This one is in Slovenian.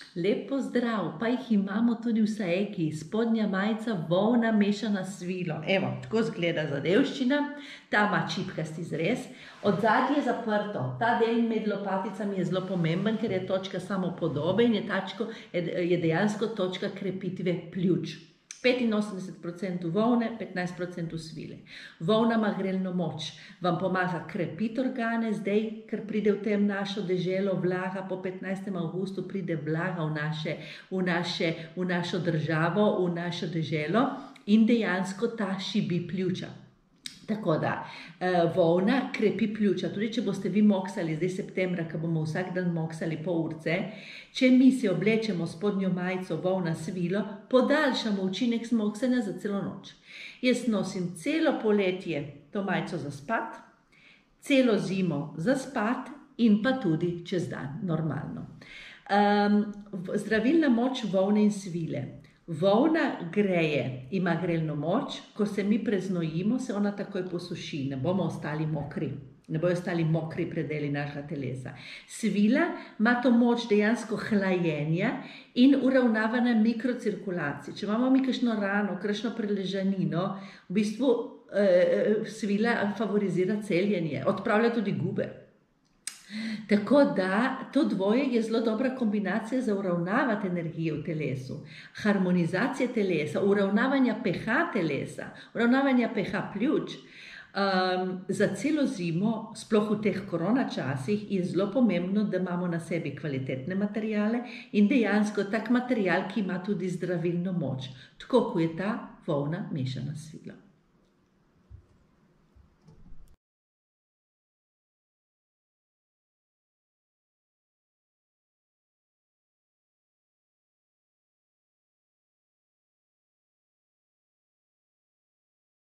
Lep pozdrav, pa jih imamo tudi v Saeki, spodnja majica, volna, mešana s svilo. Evo, tako izgleda zadevščina, ta ima čipkasti zrez. Od zadnje je zaprto, ta del med lopaticami je zelo pomemben, ker je točka samopodobe in je dejansko točka krepitve pljuč. 85% volne, 15% svile. Volna ima grelno moč, vam pomaga krepiti organe, zdaj, ker pride v tem našo deželo vlaga, po 15. avgustu pride vlaga v našo državo, v našo deželo in dejansko ta šibi pljuča. Tako da, volna krepi pljuča, tudi če boste vi moksali, zdaj septembra, ko bomo vsak dan moksali pol urce, če mi si oblečemo spodnjo majico, volna, svilo, podaljšamo učinek moksanja za celo noč. Jaz nosim celo poletje to majico za spat, celo zimo za spat in pa tudi čez dan, normalno. Zdravilna moč volne in svile. Volna greje, ima grelno moč, ko se mi preznojimo, se ona takoj posuši, ne bomo ostali mokri, ne bojo ostali mokri predeli našega telesa. Svila ima to moč dejansko hlajenja in uravnavanja mikrocirkulacije. Če imamo mi kakšno rano, kakšno preležanino, v bistvu svila favorizira celjenje, odpravlja tudi gube. Tako da to dvoje je zelo dobra kombinacija za uravnavati energije v telesu, harmonizacije telesa, uravnavanja pH telesa, uravnavanja pH pljuč. Za celo zimo, sploh v teh korona časih, je zelo pomembno, da imamo na sebi kvalitetne materijale in dejansko tak material, ki ima tudi zdravilno moč, tako kot je ta volna mešana s svilo.